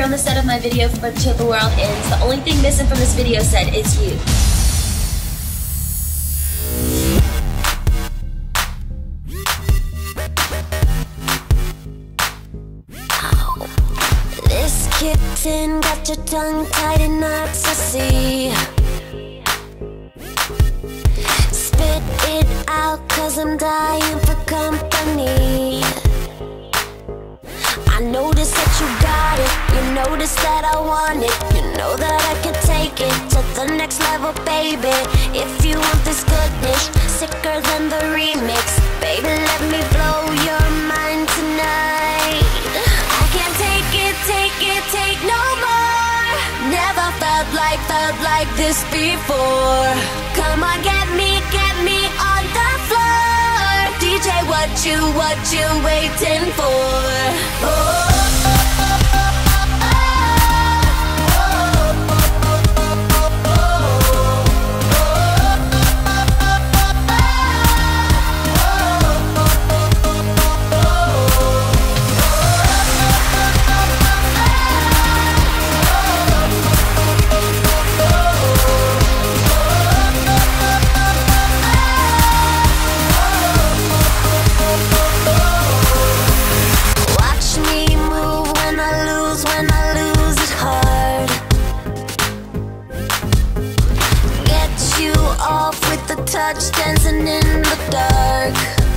here on the set of my video for Until the World Ends. The only thing missing from this video set is you. This kitten got your tongue tied in knots, I see. Spit it out, cause I'm dying for company. I notice that you got it, you notice that I want it. You know that I can take it to the next level, baby. If you want this goodness, sicker than the remix, baby, let me blow your mind tonight. I can't take it, take no more. Never felt like this before. Come on, get me on the floor. DJ, what you waiting for? Oh. Touch dancing in the dark.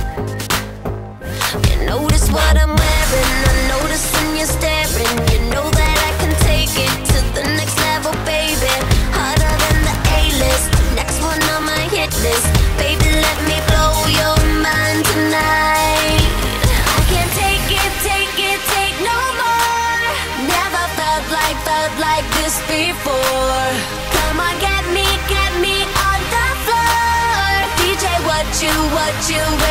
You notice what I'm wearing, I notice when you're staring. You know that I can take it to the next level, baby. Harder than the A-list, next one on my hit list. Baby, let me blow your mind tonight. I can't take no more. Never felt like this before. Come on, get me on the floor. DJ, what you